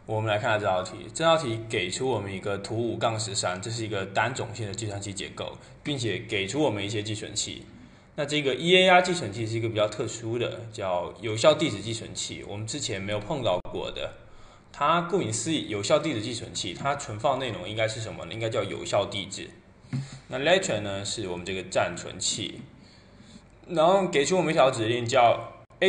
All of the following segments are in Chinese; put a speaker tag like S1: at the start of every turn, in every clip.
S1: 我们来看下这道题。这道题给出我们一个图5-13，这是一个单种线的计算机结构，并且给出我们一些寄存器。那这个 EAR 寄存器是一个比较特殊的，叫有效地址寄存器，我们之前没有碰到过的。它顾名思义，有效地址寄存器，它存放内容应该是什么呢？应该叫有效地址。那 lecture 呢，是我们这个暂存器，然后给出我们一条指令叫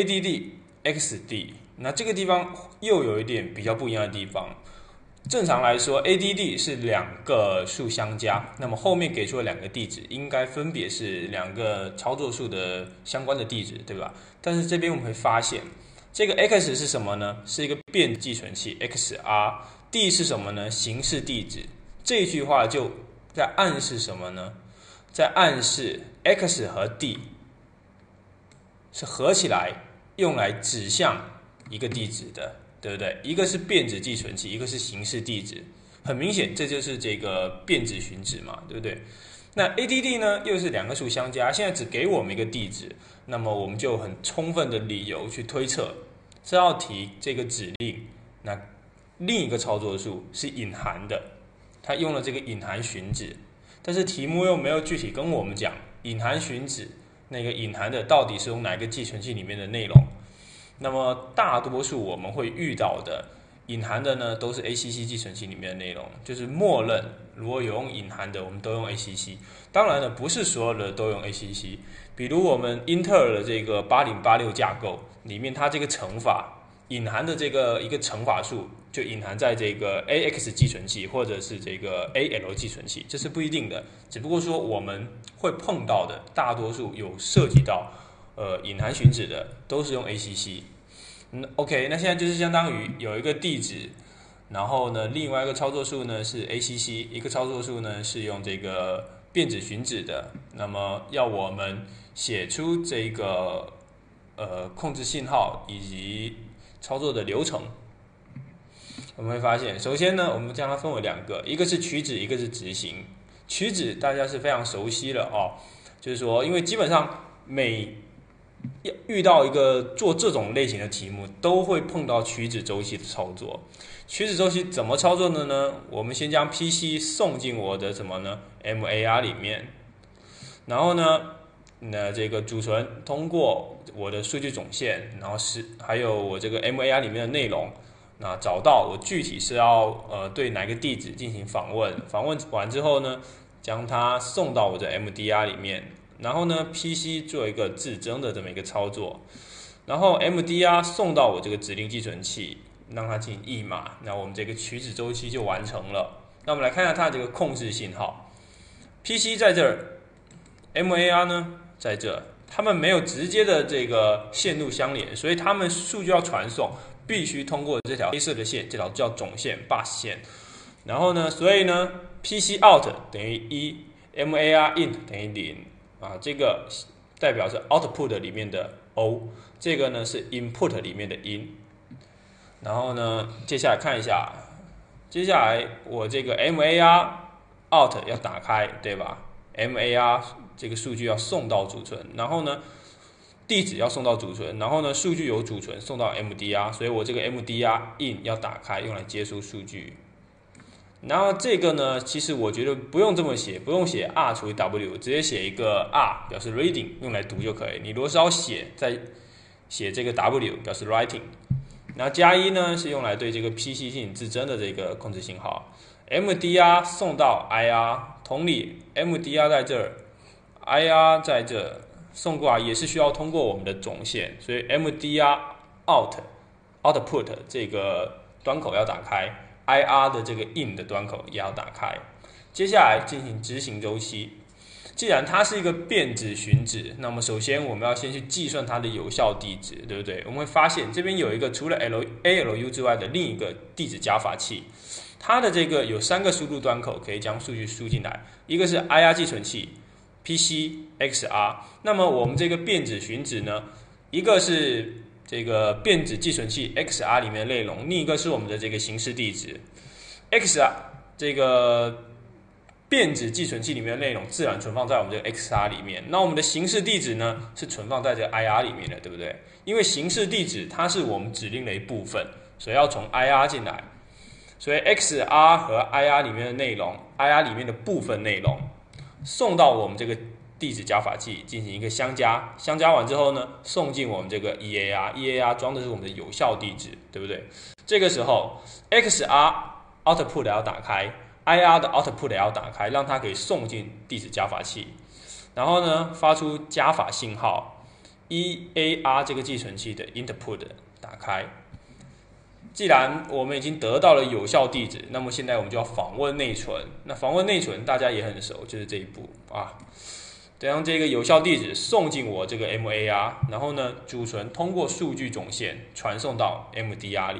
S1: add_xd。那这个地方又有一点比较不一样的地方。正常来说 ，add 是两个数相加，那么后面给出了两个地址，应该分别是两个操作数的相关的地址，对吧？但是这边我们会发现，这个 x 是什么呢？是一个变寄存器 xr，d 是什么呢？形式地址。这句话就在暗示什么呢？在暗示 x 和 d 是合起来用来指向一个地址的。对不对？一个是变址寄存器，一个是形式地址，很明显这就是这个变址寻址嘛，对不对？那 add 呢，又是两个数相加，现在只给我们一个地址，那么我们就很充分的理由去推测这道题这个指令，那另一个操作数是隐含的，它用了这个隐含寻址，但是题目又没有具体跟我们讲隐含寻址那个隐含的到底是用哪个寄存器里面的内容。那么大多数我们会遇到的隐含的呢，都是 ACC 寄存器里面的内容，就是默认如果有用隐含的，我们都用 ACC。当然呢，不是所有的都用 ACC。比如我们英特尔的这个8086架构里面，它这个乘法隐含的这个一个乘法数，就隐含在这个 AX 寄存器或者是这个 AL 寄存器，这是不一定的。只不过说我们会碰到的大多数有涉及到隐含寻址的都是用 ACC。OK， 那现在就是相当于有一个地址，然后呢，另外一个操作数呢是 ACC， 一个操作数呢是用这个变址寻址的。那么要我们写出这个控制信号以及操作的流程，我们会发现，首先呢，我们将它分为两个，一个是取址，一个是执行。取址大家是非常熟悉了哦，就是说，因为基本上每遇到一个做这种类型的题目，都会碰到取址周期的操作。取址周期怎么操作的呢？我们先将 PC 送进我的什么呢 ？MAR 里面，然后呢，那这个储存通过我的数据总线，然后还有我这个 MAR 里面的内容，那找到我具体是要对哪个地址进行访问，访问完之后呢，将它送到我的 MDR 里面。然后呢 ，PC 做一个自增的这么一个操作，然后 MDR 送到我这个指令寄存器，让它进行译码，那我们这个取址周期就完成了。那我们来看一下它这个控制信号 ，PC 在这儿 ，MAR 呢在这，它们没有直接的这个线路相连，所以它们数据要传送必须通过这条黑色的线，这条叫总线 bus 线。然后呢，所以呢 ，PC out 等于1，MAR in 等于0。这个代表是 output 里面的 O， 这个呢是 input 里面的 in。然后呢，接下来看一下，接下来我这个 MAR out 要打开，对吧 ？MAR 这个数据要送到储存，然后呢，地址要送到储存，然后呢，数据由储存送到 MDR， 所以我这个 MDR in 要打开，用来接收数据。然后这个呢，其实我觉得不用这么写，不用写 R 除以 W， 直接写一个 R 表示 reading， 用来读就可以。你如果是要写，再写这个 W 表示 writing。然后加一呢是用来对这个 PC 进行自增的这个控制信号。MDR 送到 IR， 同理 MDR 在这儿 ，IR 在这送过来也是需要通过我们的总线，所以 MDR output 这个端口要打开。IR 的这个 in 的端口也要打开，接下来进行执行周期。既然它是一个变址寻址，那么首先我们要先去计算它的有效地址，对不对？我们会发现这边有一个除了 ALU 之外的另一个地址加法器，它的这个有3个输入端口可以将数据输进来，一个是 IR 寄存器 PC、XR。那么我们这个变址寻址呢，一个是这个变址寄存器 XR 里面的内容，另一个是我们的这个形式地址 XR 这个变址寄存器里面的内容自然存放在我们这个 XR 里面，那我们的形式地址呢是存放在这个 IR 里面的，对不对？因为形式地址它是我们指令的一部分，所以要从 IR 进来。 所以 XR 和 IR 里面的内容 ，IR 里面的部分内容送到我们这个地址加法器进行一个相加，相加完之后呢，送进我们这个 EAR 装的是我们的有效地址，对不对？这个时候 XR output 要打开 ，IR 的 output 也要打开，让它可以送进地址加法器，然后呢发出加法信号 ，EAR 这个寄存器的 input 打开。既然我们已经得到了有效地址，那么现在我们就要访问内存。那访问内存大家也很熟，就是这一步啊。将这个有效地址送进我这个 MAR， 然后呢，主存通过数据总线传送到 MDR 里，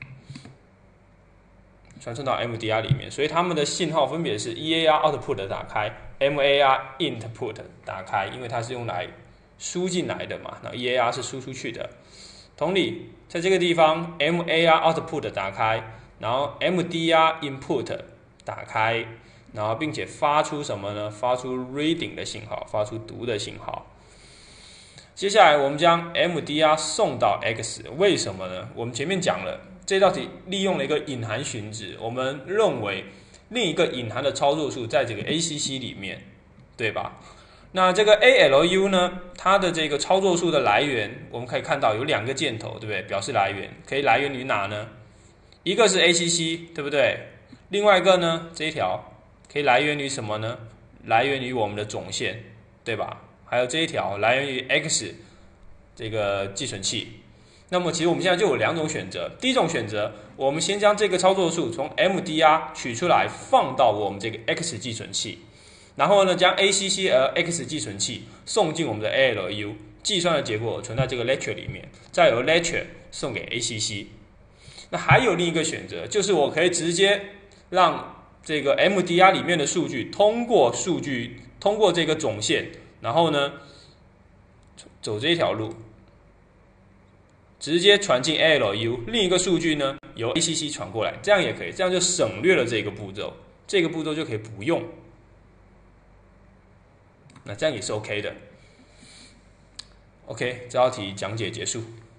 S1: 所以它们的信号分别是 EAR output 打开 ，MAR input 打开，因为它是用来输进来的嘛，那 EAR 是输出去的。同理，在这个地方 MAR output 打开，然后 MDR input 打开。然后并且发出什么呢？发出 reading 的信号，发出读的信号。接下来我们将 MDR 送到 X， 为什么呢？我们前面讲了，这道题利用了一个隐含寻值，我们认为另一个隐含的操作数在这个 ACC 里面，对吧？那这个 ALU 呢，它的这个操作数的来源，我们可以看到有两个箭头，对不对？表示来源，可以来源于哪呢？一个是 ACC， 对不对？另外一个呢，这一条。可以来源于什么呢？来源于我们的总线，对吧？还有这一条来源于 X 这个寄存器。那么其实我们现在就有两种选择。第一种选择，我们先将这个操作数从 MDR 取出来，放到我们这个 X 寄存器，然后呢，将 ACC 和 X 寄存器送进我们的 ALU， 计算的结果存在这个 lecture 里面，再由 lecture 送给 ACC。那还有另一个选择，就是我可以直接让这个 MDR 里面的数据通过这个总线，然后呢走这一条路，直接传进 ALU， 另一个数据呢由 ACC 传过来，这样也可以，这样就省略了这个步骤，这个步骤就可以不用。那这样也是 OK 的。OK， 这道题讲解结束。